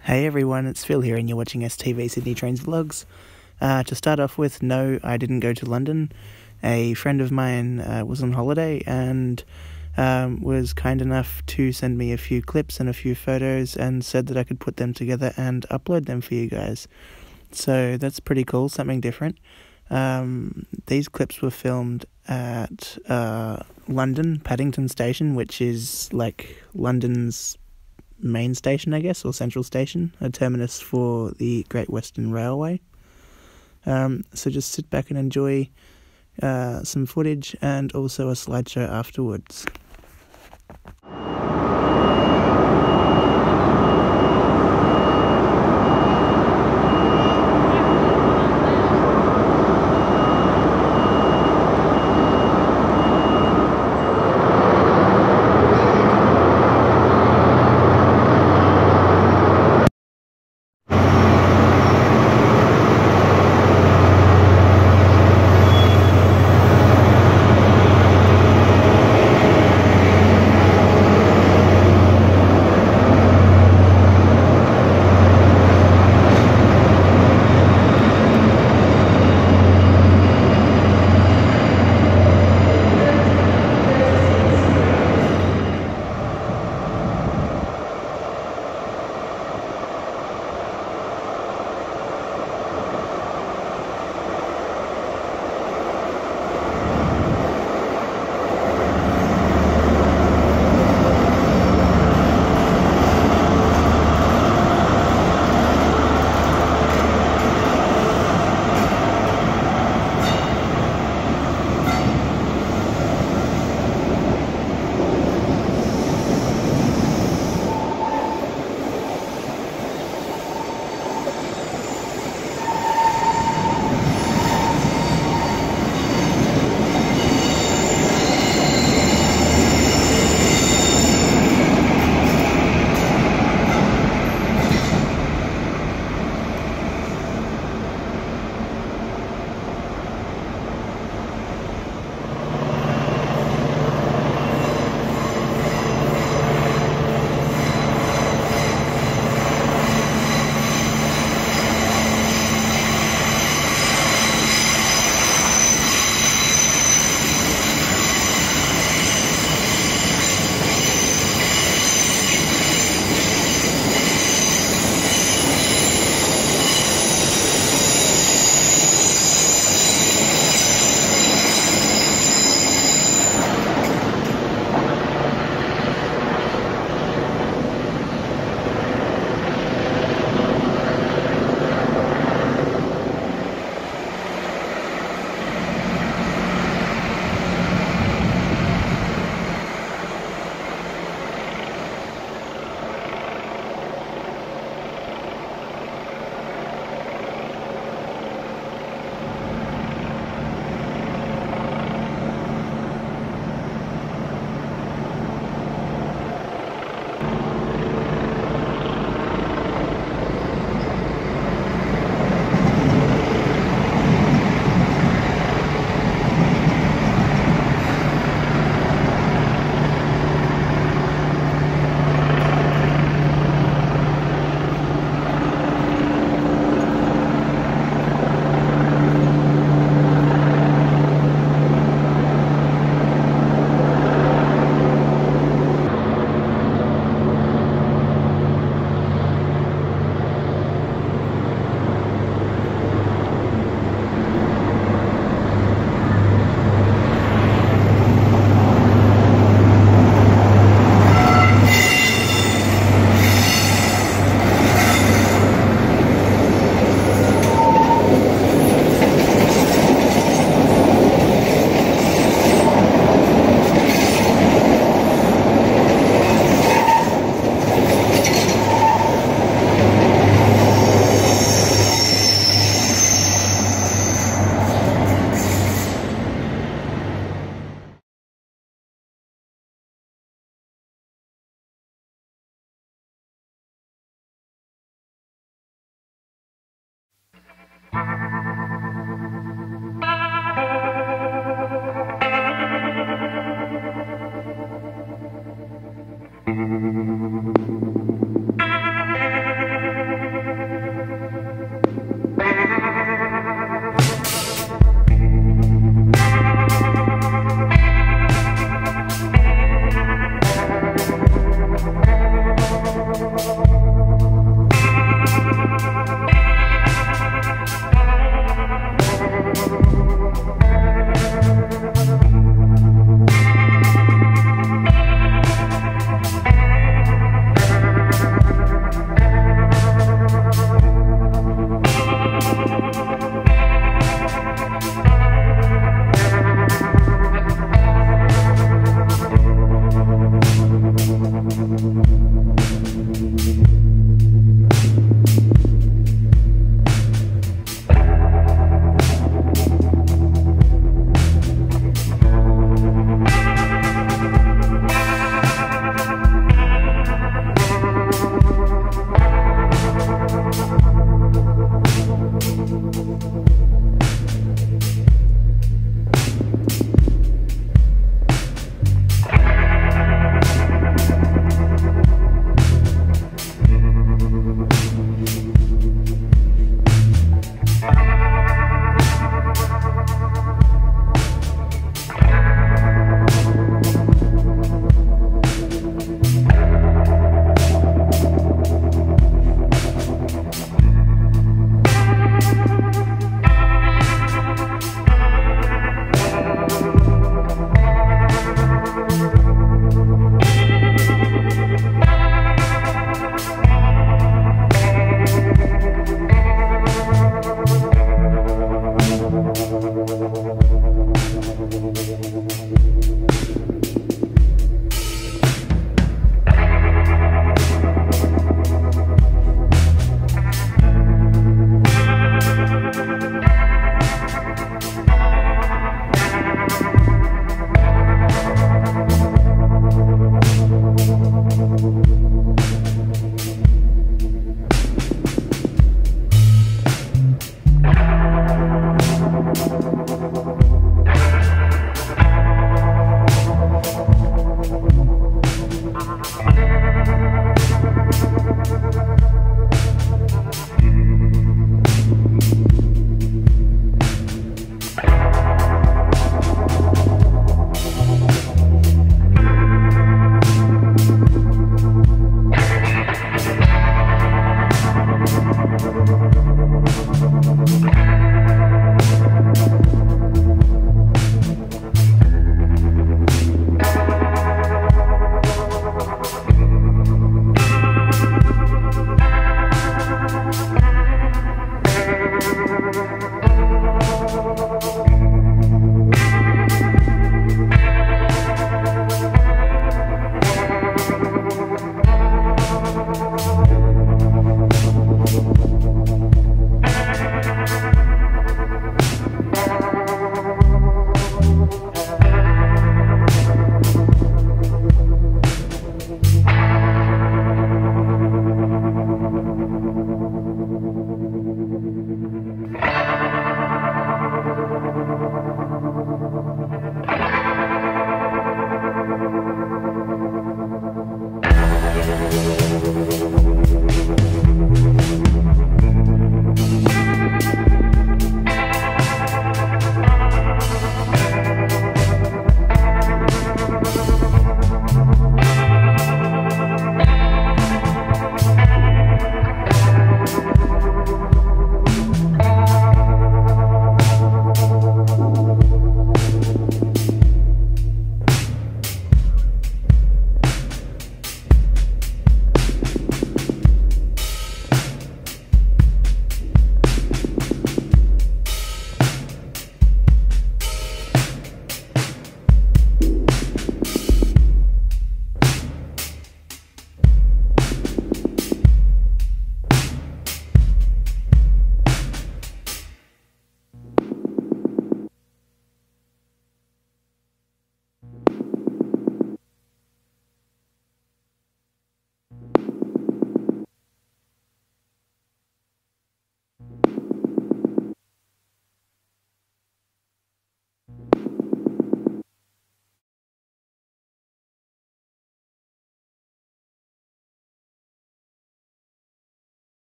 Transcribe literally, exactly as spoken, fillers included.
Hey everyone, it's Phil here and you're watching S T V Sydney Trains Vlogs. Uh, to start off with, no, I didn't go to London. A friend of mine uh, was on holiday and um, was kind enough to send me a few clips and a few photos and said that I could put them together and upload them for you guys. So that's pretty cool, something different. Um, these clips were filmed at uh, London Paddington Station, which is like London's main station, I guess, or central station, a terminus for the Great Western Railway. Um, so just sit back and enjoy uh, some footage and also a slideshow afterwards.